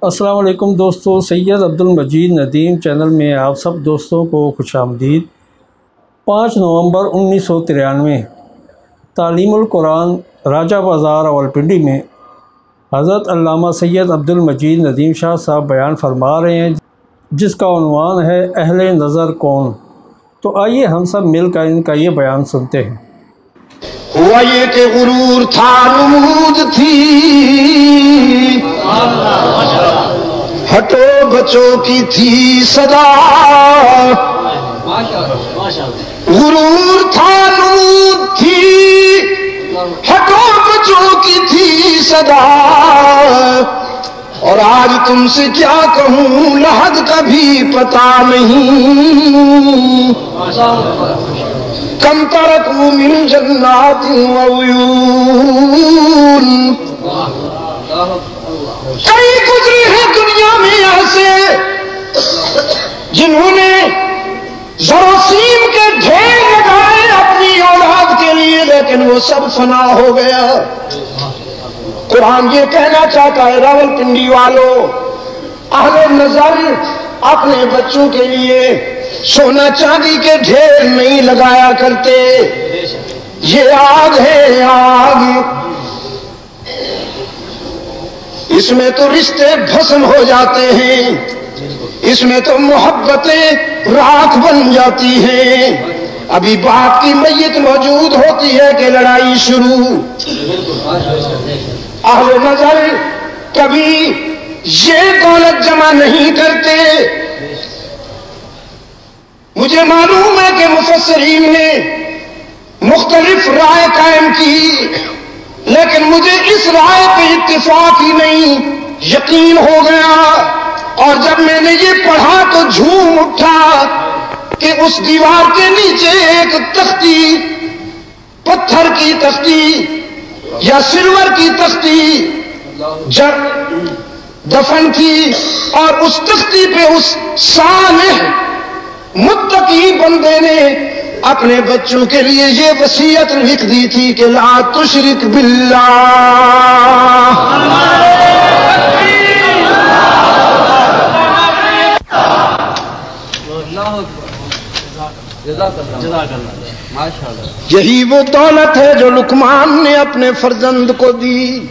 السلام علیکم دوستو، سید عبدالمجید ندیم چینل میں آپ سب دوستوں کو خوش آمدید۔ 5 نومبر 1993 تعلیم القرآن راجہ بازار راولپنڈی میں حضرت علامہ سید عبدالمجید ندیم شاہ صاحب بیان فرما رہے ہیں، جس کا عنوان ہے اہل نظر کون۔ تو آئیے ہم سب مل کر ان کا یہ بیان سنتے ہیں۔ ہوا یہ کہ غرور تھا، نمود تھی، ہٹو بچوں کی تھی صدا۔ غرور تھا، نمود تھی، ہٹو بچوں کی تھی صدا۔ اور آج تم سے کیا کہوں، لحد کا بھی پتا نہیں۔ کم ترکوا من جنات وعیون، کئی گزرے ہیں دنیا میں ایسے جنہوں نے زراثیم کے ڈھیر لگائے اپنی اولاد کے لیے، لیکن وہ سب فنا ہو گیا۔ قرآن یہ کہنا چاہتا ہے، راولپنڈی والوں، اہل نظر اپنے بچوں کے لیے سونا چاندی کے ڈھیر نہیں لگایا کرتے۔ یہ آگ ہے آگ، اس میں تو رشتے بھسم ہو جاتے ہیں، اس میں تو محبتیں راکھ بن جاتی ہیں۔ ابھی باپ کی میت موجود ہوتی ہے کہ لڑائی شروع۔ اہل نظر کبھی یہ دولت جمع نہیں کرتے۔ مجھے معلوم ہے کہ مفسرین نے مختلف رائے قائم کی، لیکن مجھے اس رائے پہ اتفاق ہی نہیں، یقین ہو گیا۔ اور جب میں نے یہ پڑھا تو جھوم اٹھا کہ اس دیوار کے نیچے ایک تختی، پتھر کی تختی یا سلور کی تختی دفن تھی، اور اس تختی پہ اس صالح متقی بندے نے اپنے بچوں کے لیے یہ وصیت لکھ دی تھی کہ لا تشرک باللہ۔ یہی وہ دولت ہے جو لقمان نے اپنے فرزند کو دی۔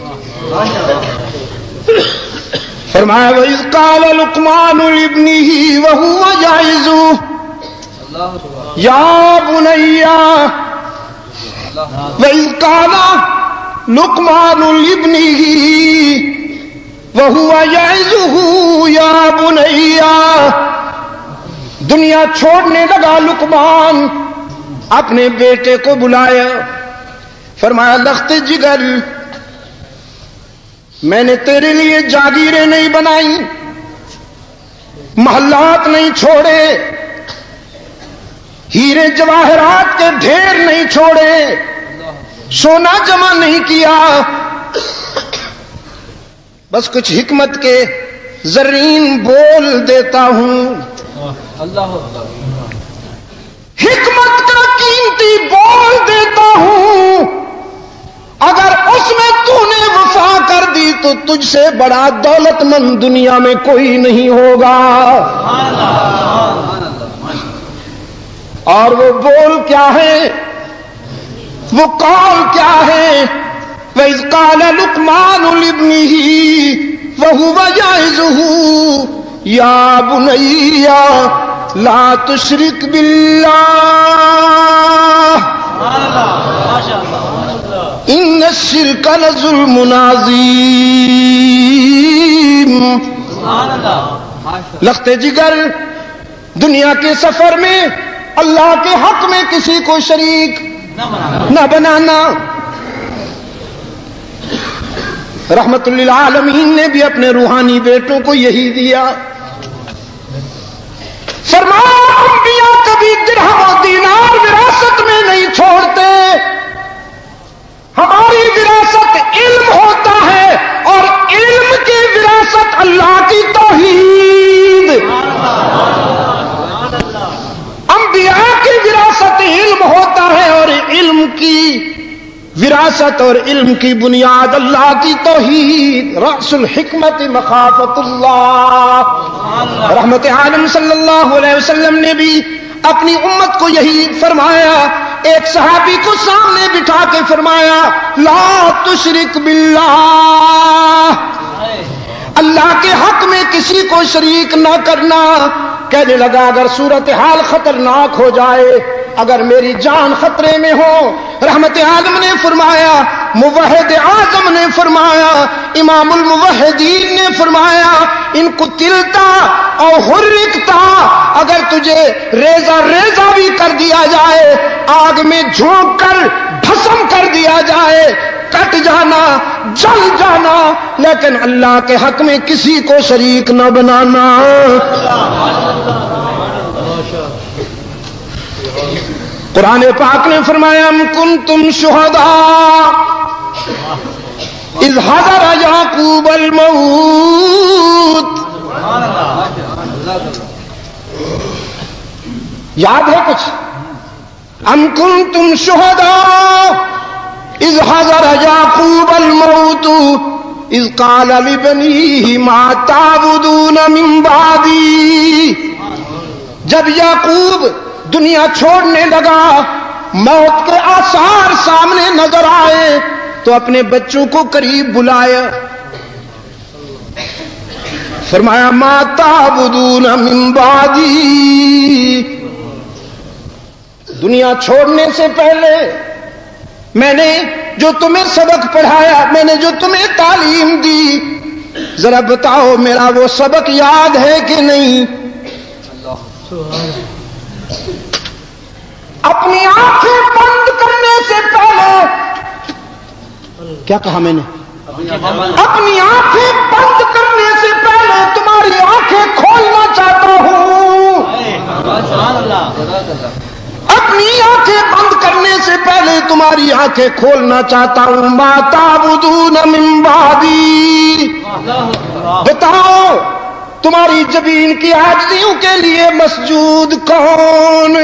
فرمایا وَإِذْ قَالَ لُقْمَانُ لِابْنِهِ وَهُوَ يَعِظُهُ يَا بُنَيَّ، وَإِذْ قَالَ لُقْمَانُ لِابْنِهِ وَهُوَ يَعِظُهُ يَا بُنَيَّ۔ دنیا چھوڑنے لگا لقمان، اپنے بیٹے کو بلایا، فرمایا لخت جگر، میں نے تیرے لیے جاگیریں نہیں بنائی، محلات نہیں چھوڑے، ہیرے جواہرات کے ڈھیر نہیں چھوڑے، سونا جمع نہیں کیا، بس کچھ حکمت کے زرین بول دیتا ہوں۔ حکمت کا قیمتی بول دیتا ہوں، اگر اس میں تو نے وفا کر دی تو تجھ سے بڑا دولت مند دنیا میں کوئی نہیں ہوگا۔ اور وہ بول کیا ہے، وہ قول کیا ہے؟ وَإِذْ قَالَ لُقْمَانُ لِابْنِهِ وَهُوَ يَعِظُهُ يَا بُنَيَّ لَا تُشْرِكْ بِاللَّهِ إِنَّ الشِّرْكَ لَظُلْمٌ عَظِيمٌ۔ لخت جگر، دنیا کے سفر میں اللہ کے حق میں کسی کو شریک نہ بنانا۔ رحمت للعالمین نے بھی اپنے روحانی بیٹوں کو یہی دیا۔ فرمایا انبیاء کبھی درہم و دینار وراثت میں نہیں چھوڑتے، ہماری وراثت علم ہوتا ہے، اور علم کی وراثت اللہ کی توحید۔ انبیاء کی وراثت علم ہوتا ہے، اور علم کی وراثت اور علم کی بنیاد اللہ کی توحید، رأس الحکمت مخافت اللہ۔ رحمت عالم صلی اللہ علیہ وسلم نے بھی اپنی امت کو یہی فرمایا۔ ایک صحابی کو سامنے بٹھا کے فرمایا لا تشرک باللہ، اللہ کے حق میں کسی کو شریک نہ کرنا۔ کہنے لگا اگر صورتحال خطرناک ہو جائے، اگر میری جان خطرے میں ہو، رحمت عالم نے فرمایا، موحد اعظم نے فرمایا، امام الموحدین نے فرمایا ان قتلتا او حرکتا، اگر تجھے ریزہ ریزہ بھی کر دیا جائے، آگ میں جھونک کر بھسم کر دیا جائے، کٹ جانا، جل جانا، لیکن اللہ کے حق میں کسی کو شریک نہ بنانا۔ قرآن پاک نے فرمایا ام کنتم شہداء اذ حضر یعقوب الموت، یاد ہے کچھ؟ ام کنتم شہداء اذ حضر یعقوب الموت اذ قال لبنیہ ما تعبدون من بعدی، جب یعقوب دنیا چھوڑنے لگا، موت کے آثار سامنے نظر آئے تو اپنے بچوں کو قریب بلایا، فرمایا ما تعبدون من بعدی، دنیا چھوڑنے سے پہلے میں نے جو تمہیں سبق پڑھایا، میں نے جو تمہیں تعلیم دی، ذرا بتاؤ میرا وہ سبق یاد ہے کہ نہیں؟ اپنی آنکھیں بند کرنے سے پہلے، کیا کہا میں نے؟ اپنی آنکھیں بند کرنے سے پہلے تمہاری آنکھیں کھولنا چاہتا ہوں، اپنی آنکھیں بند کرنے سے پہلے تمہاری آنکھیں کھولنا چاہتا ہوں۔ ما تعبدون من بعدی، بتاؤ تمہاری جبین کی عاجزیوں کے لیے مسجود کون؟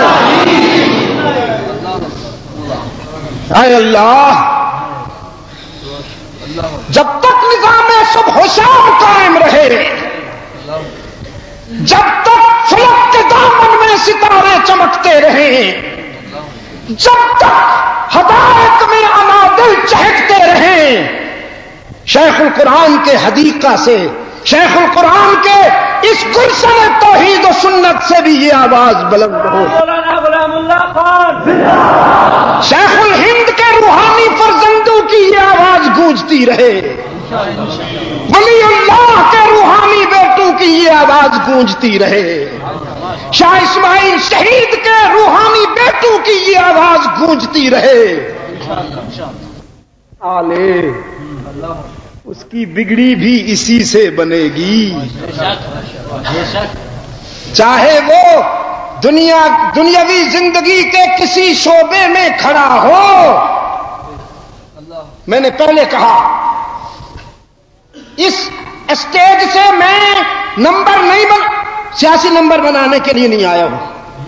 اے اللہ، جب تک نظام صبح و شام قائم رہے، جب تک فلک کے دامن میں ستارے چمکتے رہیں، جب تک حدائق میں انادل چہکتے رہیں، شیخ القرآن کے حدیقہ سے، شیخ القرآن کے اس گلشن توحید و سنت سے بھی یہ آواز بلند ہو۔ شیخ الہند کے روحانی فرزندوں کی یہ آواز گونجتی رہے، ولی اللہ کے روحانی بیٹوں کی یہ آواز گونجتی رہے، شاہ اسماعیل شہید کے روحانی بیٹوں کی یہ آواز گونجتی رہے۔ آلے اس کی بگڑی بھی اسی سے بنے گی، چاہے وہ دنیاوی زندگی کے کسی شعبے میں کھڑا ہو۔ میں نے پہلے کہا اس اسٹیج سے میں نمبر نہیں سیاسی نمبر بنانے کے لیے نہیں آیا ہوں،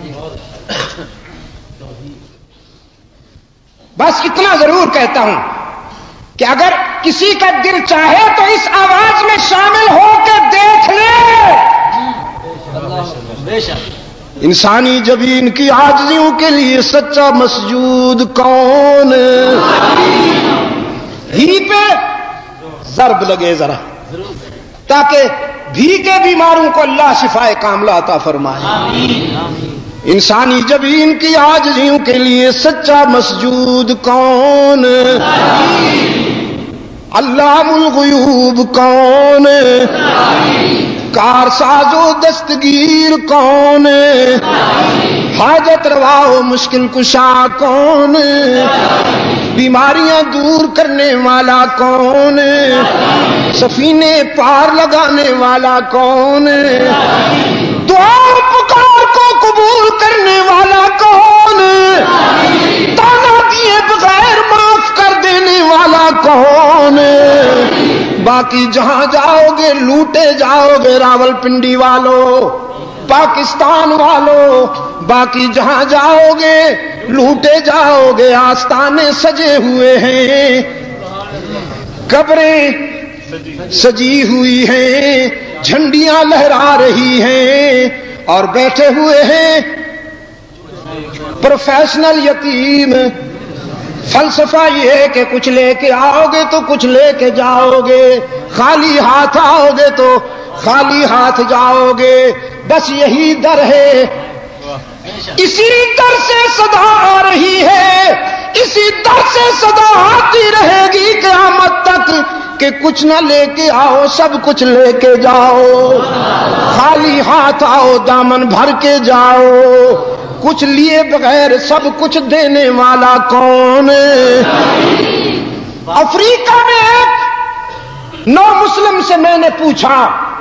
بس اتنا ضرور کہتا ہوں کہ اگر کسی کا دل چاہے تو اس آواز میں شامل ہو کے دیکھ لے۔ انسانی جبین کی عاجزیوں کے لیے سچا مسجود کون؟ ہی پہ ضرب لگے ذرا، تاکہ بھی کے بیماروں کو اللہ شفائے کاملہ عطا فرمائے۔ انسانی جبین کی عاجزیوں کے لیے سچا مسجود کون؟ علام الغیوب کون؟ کار ساز و دستگیر کون؟ حاجت روا و مشکل کشا کون؟ بیماریاں دور کرنے والا کون؟ سفینے پار لگانے والا کون؟ دعا پکار کو قبول کرنے والا کون؟ تانا دیے بغیر معاف کر دینے والا کون؟ باقی جہاں جاؤ گے لوٹے جاؤ گے راول پنڈی والوں، پاکستان والوں، باقی جہاں جاؤ گے لوٹے جاؤ گے۔ آستانے سجے ہوئے ہیں، قبریں سجی ہوئی ہیں، جھنڈیاں لہرا رہی ہیں، اور بیٹھے ہوئے ہیں پروفیشنل یتیم۔ فلسفہ یہ ہے کہ کچھ لے کے آؤ گے تو کچھ لے کے جاؤ گے، خالی ہاتھ آؤ گے تو خالی ہاتھ جاؤ گے، بس یہی در ہے۔ اسی در سے صدا آ رہی ہے، اسی در سے صدا آتی رہے گی قیامت تک کہ کچھ نہ لے کے آؤ سب کچھ لے کے جاؤ، خالی ہاتھ آؤ دامن بھر کے جاؤ، کچھ لیے بغیر سب کچھ دینے والا کون؟ افریقہ میں ایک نو مسلم سے میں نے پوچھا،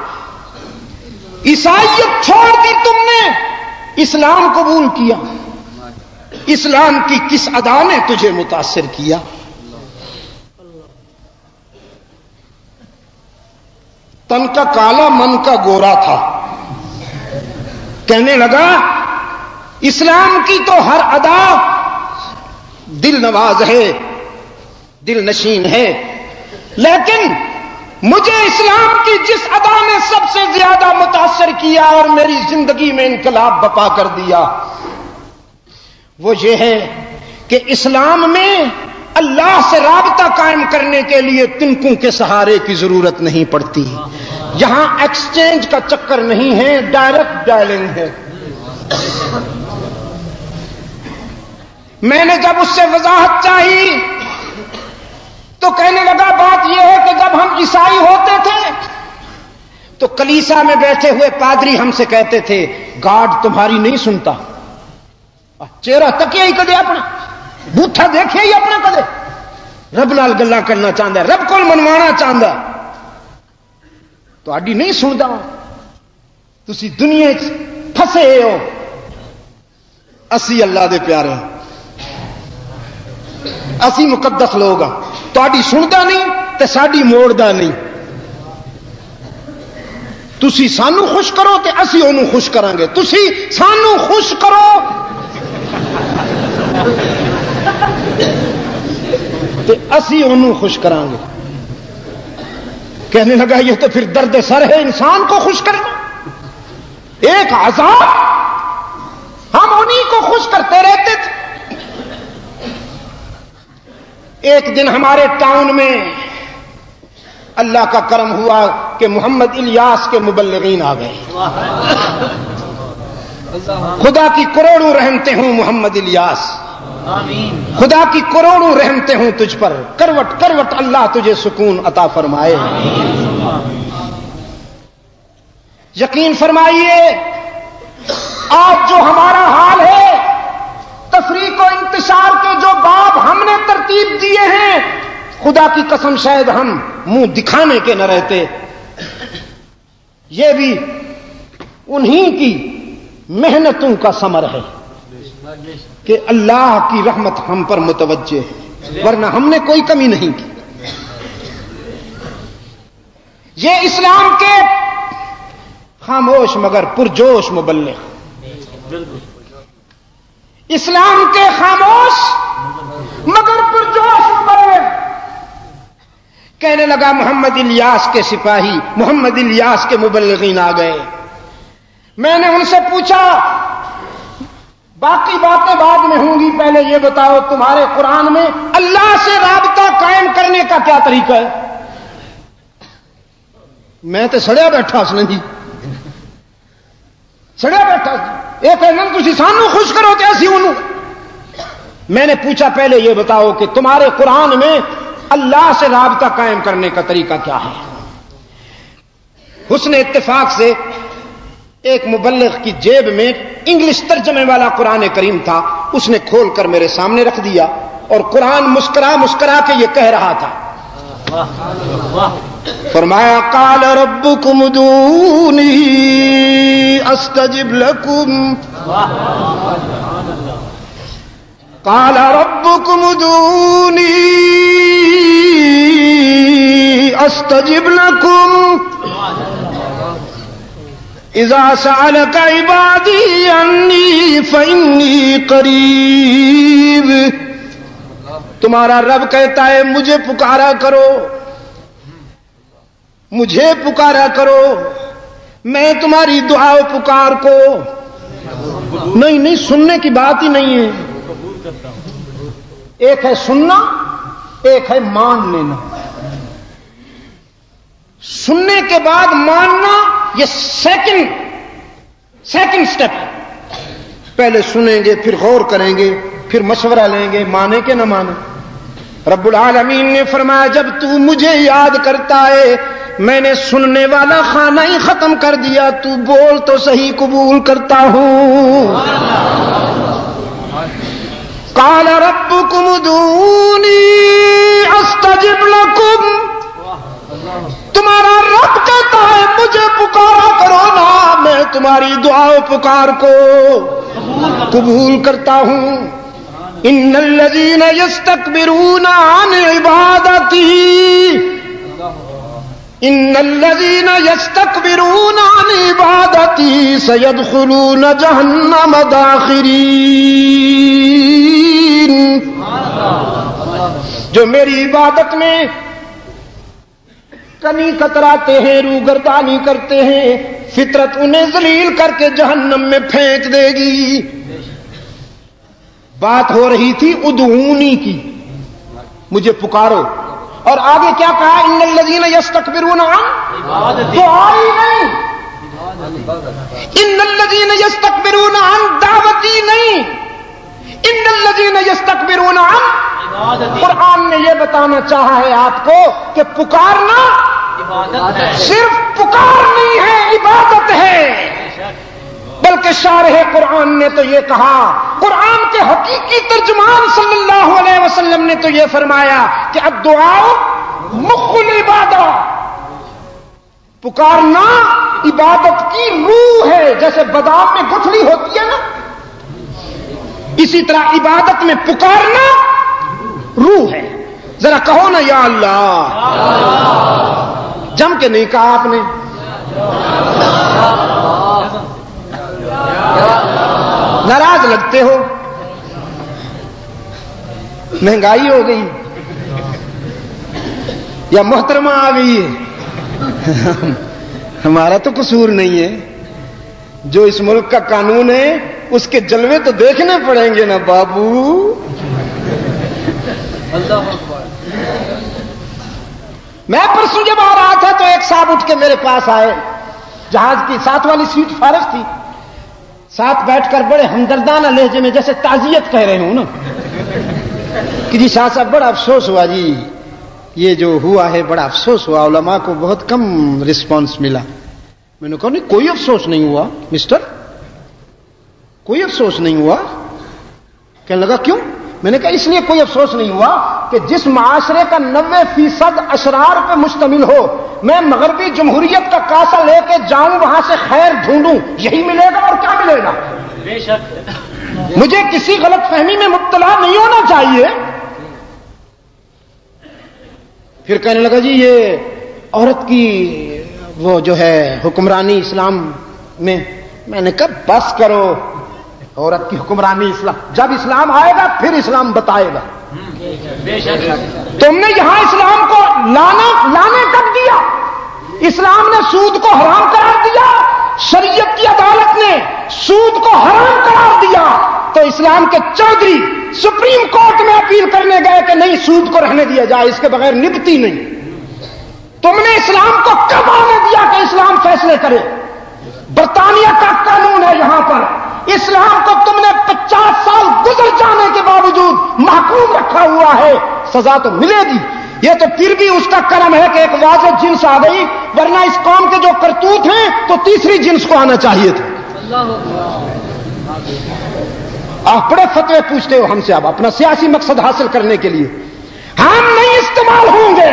عیسائیت چھوڑ دی تم نے، اسلام قبول کیا، اسلام کی کس ادا نے تجھے متاثر کیا؟ تن کا کالا من کا گورا تھا، کہنے لگا اسلام کی تو ہر ادا دل نواز ہے، دل نشین ہے، لیکن مجھے اسلام کی جس ادا نے سب سے زیادہ متاثر کیا اور میری زندگی میں انقلاب بپا کر دیا وہ یہ ہے کہ اسلام میں اللہ سے رابطہ قائم کرنے کے لیے تنکوں کے سہارے کی ضرورت نہیں پڑتی، یہاں ایکسچینج کا چکر نہیں ہے، ڈائریکٹ ڈائلنگ ہے۔ میں نے جب اس سے وضاحت چاہی تو کہنے لگا بات یہ ہے کہ جب ہم عیسائی ہوتے تھے تو کلیسا میں بیٹھے ہوئے پادری ہم سے کہتے تھے گاڈ تمہاری نہیں سنتا، چہرہ تکیا ہی کدے اپنا بوتھا دیکھے ہی اپنا کدے، رب نال گلاں کرنا چاہتا ہے، رب کو منوانا چاہتا ہے، تو آڈی نہیں سنتا، تسی دنیا پھسے ہو، اسی اللہ دے پیارے ہیں، اسی مقدس لوگ ہاں، تہاڈی سندا نہیں تے ساڈی موڑدا نہیں، تسی سانو خوش کرو تے اسی انہوں خوش کریں گے، تسی سانو خوش کرو تے اسی انہوں خوش کریں گے۔ کہنے لگا یہ تو پھر درد سر ہے انسان کو خوش کرنا، ایک عذاب ہم انہی کو خوش کرتے رہتے تھے۔ ایک دن ہمارے ٹاؤن میں اللہ کا کرم ہوا کہ محمد الیاس کے مبلغین آ گئے، خدا کی کروڑوں رحمتیں ہوں محمد الیاس، خدا کی کروڑوں رحمتیں ہوں تجھ پر، کروٹ کروٹ اللہ تجھے سکون عطا فرمائے۔ یقین فرمائیے آج جو ہمارا حال ہے، تفریق و انتشار کے جو باب ہم نے ترتیب دیے ہیں، خدا کی قسم شاید ہم منہ دکھانے کے نہ رہتے، یہ بھی انہی کی محنتوں کا ثمر ہے کہ اللہ کی رحمت ہم پر متوجہ ہے، ورنہ ہم نے کوئی کمی نہیں کی۔ یہ اسلام کے خاموش مگر پرجوش مبلغ، اسلام کے خاموش مگر پرجوش مبلغ، کہنے لگا محمد الیاس کے سپاہی، محمد الیاس کے مبلغین آ گئے۔ میں نے ان سے پوچھا باقی باتیں بعد میں ہوں گی، پہلے یہ بتاؤ تمہارے قرآن میں اللہ سے رابطہ قائم کرنے کا کیا طریقہ ہے؟ میں تو سڑیا بیٹھا سن جی، سڑیا بیٹھا، یہ کہنا تسی سانو خوش کرو تے اسی انہوں۔ میں نے پوچھا پہلے یہ بتاؤ کہ تمہارے قرآن میں اللہ سے رابطہ قائم کرنے کا طریقہ کیا ہے؟ حسن اتفاق سے ایک مبلغ کی جیب میں انگلش ترجمے والا قرآن کریم تھا، اس نے کھول کر میرے سامنے رکھ دیا اور قرآن مسکرا مسکرا کے یہ کہہ رہا تھا، فرمایا قال ربکم ادعونی استجب لکم، قال ربکم ادعونی استجب لکم اذا سألک عبادی انی فانی قریب. تمہارا رب کہتا ہے مجھے پکارا کرو، مجھے پکارا کرو، میں تمہاری دعا و پکار کو نہیں سننے کی بات ہی نہیں ہے. ایک ہے سننا، ایک ہے مان لینا. سننے کے بعد ماننا یہ سیکنڈ سٹیپ. پہلے سنیں گے، پھر غور کریں گے، پھر مشورہ لیں گے، مانے کہ نہ مانے. رب العالمین نے فرمایا جب تو مجھے یاد کرتا ہے میں نے سننے والا خانہ ہی ختم کر دیا، تو بول تو صحیح، قبول کرتا ہوں. قال ربکم ادعونی استجب لکم. تمہارا رب کہتا ہے مجھے پکارا کرو نا، میں تمہاری دعا و پکار کو قبول کرتا ہوں. ان الذین یستکبرون عن عبادتی، ان الذین یستکبرون عن عبادتی سیدخلون جہنم داخرین. جو میری عبادت میں کنی کتراتے ہیں، روگردانی کرتے ہیں، فطرت انہیں ذلیل کر کے جہنم میں پھینک دے گی. بات ہو رہی تھی ادعونی کی، مجھے پکارو، اور آگے کیا کہا؟ ان الذین یستکبرون عن دعائی نہیں، ان الذین یستکبرون عن دعوتی نہیں، ان الذین یستکبرون عن. قرآن نے یہ بتانا چاہا ہے آپ کو کہ پکارنا صرف پکار نہیں ہے، عبادت ہے. بلکہ شارح قرآن نے تو یہ کہا، قرآن کے حقیقی ترجمان صلی اللہ علیہ وسلم نے تو یہ فرمایا کہ الدعاء مخ العبادہ. پکارنا عبادت کی روح ہے. جیسے بادام میں گٹھلی ہوتی ہے نا، اسی طرح عبادت میں پکارنا روح ہے. ذرا کہو نا یا اللہ. جم کے نہیں کہا آپ نے. ناراض لگتے ہو، مہنگائی ہو گئی یا محترمہ آ گئی ہے. ہمارا تو قصور نہیں ہے، جو اس ملک کا قانون ہے اس کے جلوے تو دیکھنے پڑیں گے نا بابو. میں پرسوں جب آ رہا تھا تو ایک صاحب اٹھ کے میرے پاس آئے، جہاز کی ساتھ والی سیٹ فارغ تھی، ساتھ بیٹھ کر بڑے ہمدردانہ لہجے میں جیسے تعزیت کہہ رہے ہوں نا کہ جی شاہ صاحب بڑا افسوس ہوا جی، یہ جو ہوا ہے بڑا افسوس ہوا، علماء کو بہت کم رسپانس ملا. میں نے کہا نہیں کوئی افسوس نہیں ہوا مسٹر، کوئی افسوس نہیں ہوا. کہنے لگا کیوں؟ میں نے کہا اس لیے کوئی افسوس نہیں ہوا کہ جس معاشرے کا 90% اشرار پہ مشتمل ہو، میں مغربی جمہوریت کا کاسا لے کے جاؤں وہاں سے خیر ڈھونڈوں، یہی ملے گا اور کیا ملے گا؟ بے شک مجھے کسی غلط فہمی میں مبتلا نہیں ہونا چاہیے. پھر کہنے لگا جی یہ عورت کی وہ جو ہے حکمرانی اسلام میں. میں نے کہا بس کرو، عورت کی حکمرانی اسلام، جب اسلام آئے گا پھر اسلام بتائے گا. تم نے یہاں اسلام کو لانے کب دیا؟ اسلام نے سود کو حرام قرار دیا، شریعت کی عدالت نے سود کو حرام قرار دیا، تو اسلام کے چودھری سپریم کورٹ میں اپیل کرنے گئے کہ نہیں سود کو رہنے دیا جائے، اس کے بغیر نبتی نہیں. تم نے اسلام کو کب آنے دیا کہ اسلام فیصلے کرے؟ برطانیہ کا قانون ہے یہاں پر، اسلام کو تم نے 50 سال گزر جانے کے باوجود محکوم رکھا ہوا ہے، سزا تو ملے گی. یہ تو پھر بھی اس کا کرم ہے کہ ایک واضح جنس آ گئی، ورنہ اس قوم کے جو کرتوت ہیں تو تیسری جنس کو آنا چاہیے تھا. آپ بڑے فتوے پوچھتے ہو ہم سے، اب اپنا سیاسی مقصد حاصل کرنے کے لیے. ہم نہیں استعمال ہوں گے،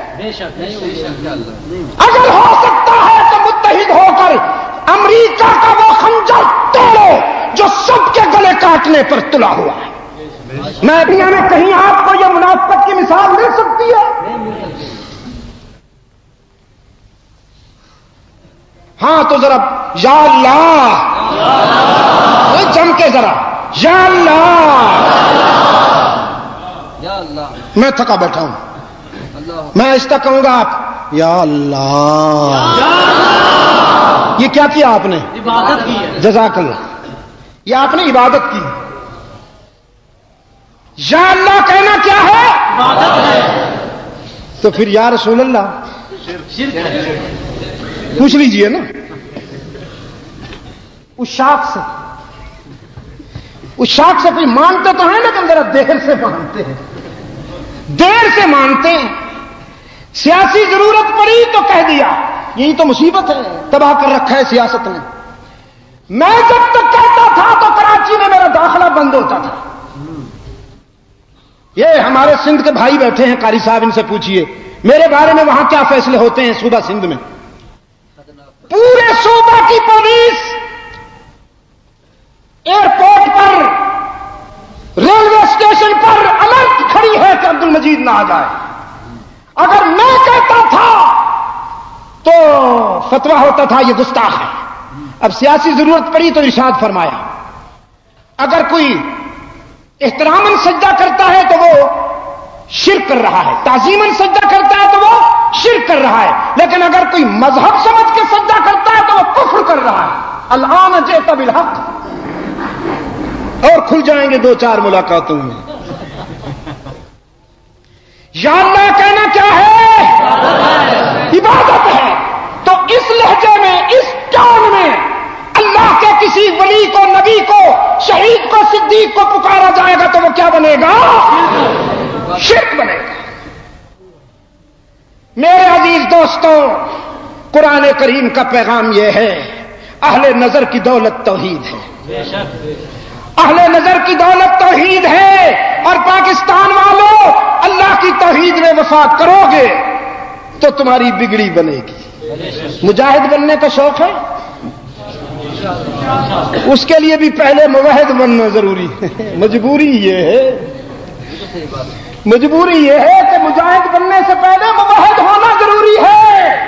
اگر ہو سکتا ہے تو متحد ہو کر امریکہ کا وہ خنجر توڑو جو سب کے گلے کاٹنے پر تلا ہوا ہے. میں دنیا میں کہیں آپ کو یہ منافقت کی مثال مل سکتی ہے؟ ہاں تو ذرا یا اللہ جم کے ذرا یا اللہ. میں تھکا بیٹھا ہوں, میں اس طرح کہوں گا آپ یا اللہ. یہ کیا کیا آپ نے؟ عبادت کی. جزاک اللہ. یہ آپ نے عبادت کی. یا اللہ کہنا کیا ہے؟ عبادت ہے. تو پھر یا رسول اللہ پوچھ لیجئے نا اس شاخ سے. اس شاخ سے کوئی مانتے تو ہیں لیکن ذرا دیر سے مانتے ہیں, دیر سے مانتے ہیں. سیاسی ضرورت پڑی تو کہہ دیا. یہی تو مصیبت ہے, تباہ کر رکھا ہے سیاست نے. میں جب تک کہتا تھا تو کراچی میں میرا داخلہ بند ہوتا تھا. یہ ہمارے سندھ کے بھائی بیٹھے ہیں قاری صاحب, ان سے پوچھئے میرے بارے میں وہاں کیا فیصلے ہوتے ہیں صوبہ سندھ میں. پورے صوبہ کی پولیس ایئرپورٹ پر, ریلوے اسٹیشن پر الرٹ کھڑی ہے کہ عبد المجید نہ آ جائے. اگر میں کہتا تھا تو فتویٰ ہوتا تھا یہ گستاخ ہے. اب سیاسی ضرورت پڑی تو ارشاد فرمایا اگر کوئی احتراماً سجدہ کرتا ہے تو وہ شرک کر رہا ہے, تعظیماً سجدہ کرتا ہے تو وہ شرک کر رہا ہے, لیکن اگر کوئی مذہب سمجھ کے سجدہ کرتا ہے تو وہ کفر کر رہا ہے. الآن جئت بالحق. اور کھل جائیں گے 2-4 ملاقاتوں میں. یا اللہ کہنا کیا ہے؟ عبادت ہے. تو اس لہجے میں, اس ٹون میں اللہ کے کسی ولی کو, نبی کو, شہید کو, صدیق کو پکارا جائے گا تو وہ کیا بنے گا؟ شرک بنے گا. میرے عزیز دوستوں, قرآن کریم کا پیغام یہ ہے اہل نظر کی دولت توحید ہے. اہل نظر کی دولت توحید ہے. اور پاکستان والوں, اللہ کی توحید میں وفا کرو گے تو تمہاری بگڑی بنے گی. مجاہد بننے کا شوق ہے؟ اس کے لیے بھی پہلے موحد بننا ضروری ہے. مجبوری یہ ہے کہ مجاہد بننے سے پہلے موحد ہونا ضروری ہے.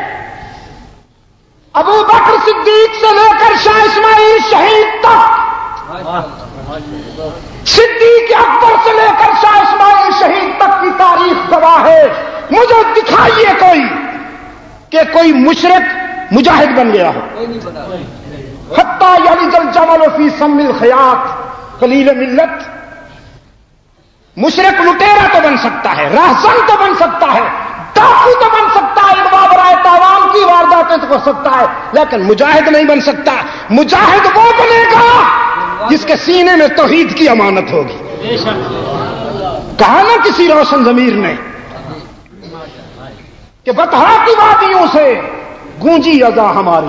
ابو بکر صدیق سے لے کر شاہ اسماعیل شہید تک, صدیق اکبر سے لے کر شاہ اسماعیل شہید تک کی تاریخ گواہ ہے. مجھے دکھائیے کہ کوئی مشرک مجاہد بن گیا ہو. حتی یلج الجمل فی سم الخیاط قلیل ملت. مشرک لٹیرا تو بن سکتا ہے, راہزن تو بن سکتا ہے, ڈاکو تو بن سکتا ہے, اغوا برائے تاوان کی وارداتیں تو کر سکتا ہے, لیکن مجاہد نہیں بن سکتا. مجاہد وہ بنے گا جس کے سینے میں توحید کی امانت ہوگی. کہا نا کسی روشن ضمیر نے کہ بطحا کی وادیوں سے گونجی اذا ہماری,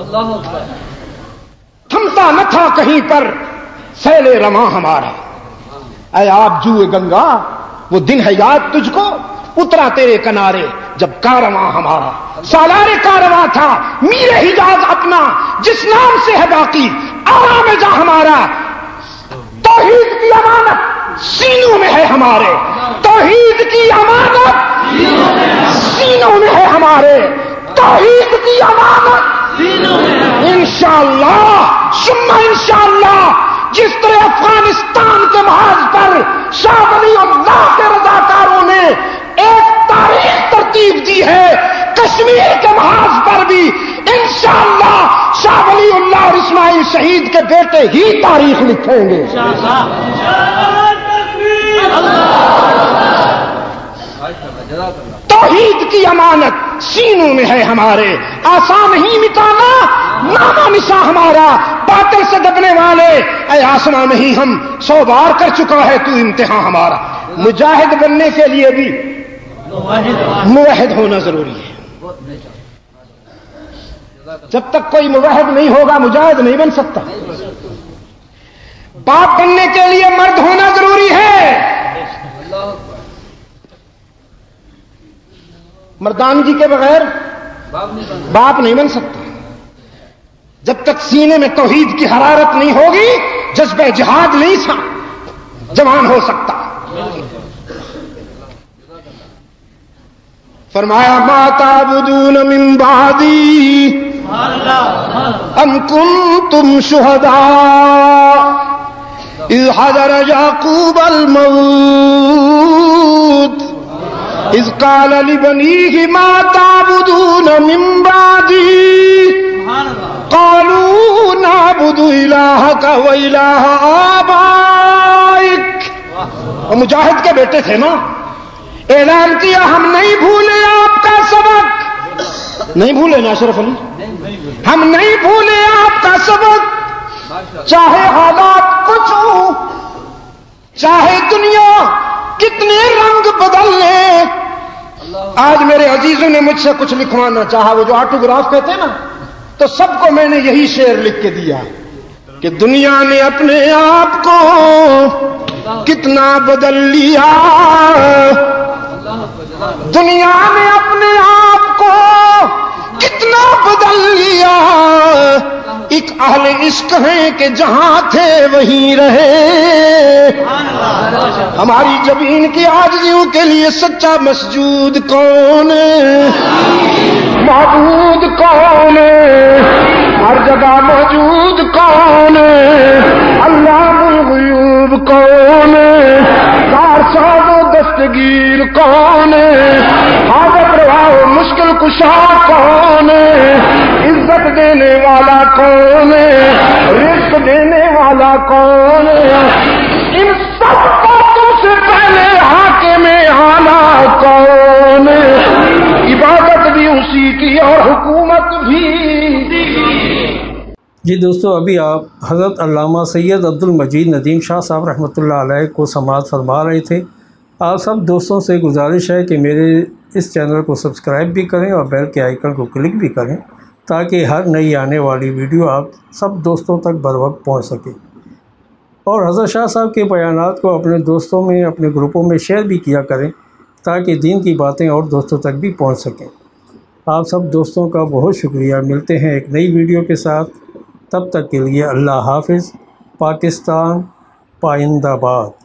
تھمتا نہ تھا کہیں پر سیل رواں ہمارا. اے آپ جوئے گنگا, وہ دن ہے یاد تجھ کو اترا تیرے کنارے جب کارواں ہمارا. سالار کارواں تھا میر حجاز اپنا, جس نام سے ہے باقی آرام جا ہمارا. توحید کی امانت سینوں میں ہے ہمارے, توحید کی امانت سینوں میں ہے ہمارے, توحید کی امانت انشاءاللہ ثم انشاءاللہ. جس طرح افغانستان کے محاذ پر شاہ ولی اللہ کے رضاکاروں نے ایک تاریخ ترتیب دی ہے, کشمیر کے محاذ پر بھی انشاءاللہ شاہ ولی اللہ اور اسماعیل شہید کے بیٹے ہی تاریخ لکھیں گے. توحید کی امانت سینوں میں ہے ہمارے, آسان نہیں مٹانا نامہ نشاں ہمارا. باطل سے دبنے والے اے آسمان نہیں ہم 100 بار کر چکا ہے تو امتحان ہمارا. مجاہد بننے کے لیے بھی موحد ہونا ضروری ہے. جب تک کوئی موحد نہیں ہوگا مجاہد نہیں بن سکتا. باپ بننے کے لیے مرد ہونا ضروری ہے. مردانگی کے بغیر باپ نہیں بن سکتا. جب تک سینے میں توحید کی حرارت نہیں ہوگی جذبہ جہاد نہیں جوان ہو سکتا. فرمایا ما تعبدون من بعدی ام کنتم شہداء اذ حضر یعقوب الموت اذ قال لبنیہ ما تعبدون من بعدی قالوا نعبد الہک و الہ آبائک. اور مجاہد کے بیٹے تھے نا, اعلان کیا ہم نہیں بھولے آپ کا سبق. نہیں بھولے نا اشرف علی, ہم نہیں بھولے آپ کا سبق, چاہے حالات کچھ ہوں, چاہے دنیا کتنے رنگ بدل لے. آج میرے عزیزوں نے مجھ سے کچھ لکھوانا چاہا, وہ جو آٹوگراف کہتے ہیں نا, تو سب کو میں نے یہی شعر لکھ کے دیا کہ دنیا نے اپنے آپ کو کتنا بدل لیا, دنیا نے اپنے آپ کو کتنا بدل لیا. ایک اہل عشق ہیں کہ جہاں تھے وہیں رہے. ہماری جبین کی عاجزیوں کے لیے سچا مسجود کون ہے, معبود کون ہے, ہر جگہ موجود کون ہے, علام الغیوب کون ہے, کارساز و دستگیر کون ہے, حاجت روا و مشکل کشا کون ہے, عزت دینے والا کون ہے, رزق دینے والا کون ہے. ان سب باتوں سے پہلے حاکم اعلیٰ کون ہے, عبادت بھی اسی کی اور حکومت بھی. جی دوستو, ابھی آپ حضرت علامہ سید عبد المجید ندیم شاہ صاحب رحمۃ اللہ علیہ کو سماعت فرما رہے تھے. آپ سب دوستوں سے گزارش ہے کہ میرے اس چینل کو سبسکرائب بھی کریں اور بیل کے آئیکن کو کلک بھی کریں تاکہ ہر نئی آنے والی ویڈیو آپ سب دوستوں تک بر وقت پہنچ سکے. اور حضرت شاہ صاحب کے بیانات کو اپنے دوستوں میں, اپنے گروپوں میں شیئر بھی کیا کریں تاکہ دین کی باتیں اور دوستوں تک بھی پہنچ سکیں. آپ سب دوستوں کا بہت شکریہ. ملتے ہیں ایک نئی ویڈیو کے ساتھ, تب تک کے لیے اللہ حافظ. پاکستان پائندہ باد.